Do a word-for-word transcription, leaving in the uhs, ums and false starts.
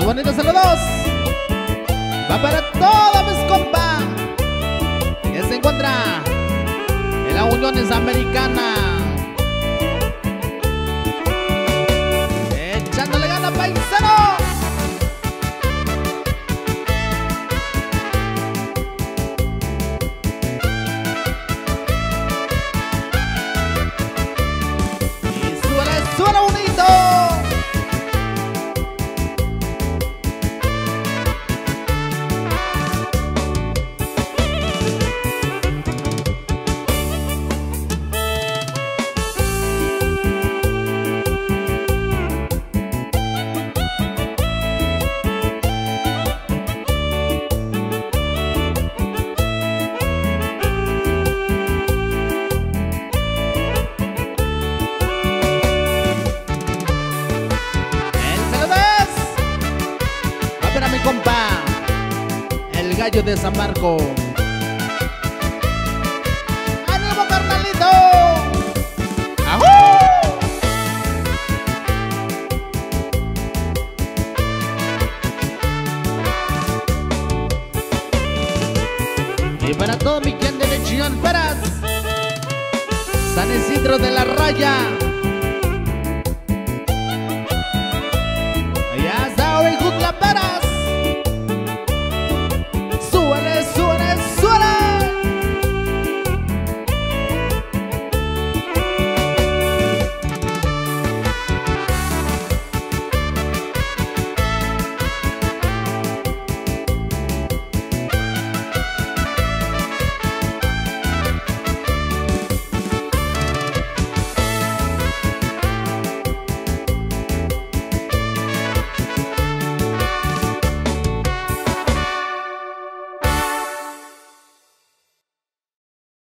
bonitos saludos va para todos mis compas que se encuentran en la Unión Americana, echándole gana, paisano. Y suena, suena bonito. Para mi compa, el gallo de San Marco. ¡Ánimo, carnalito! ¡Ajú! Y para todo mi gente de Chillón Peras, San Isidro de la Raya,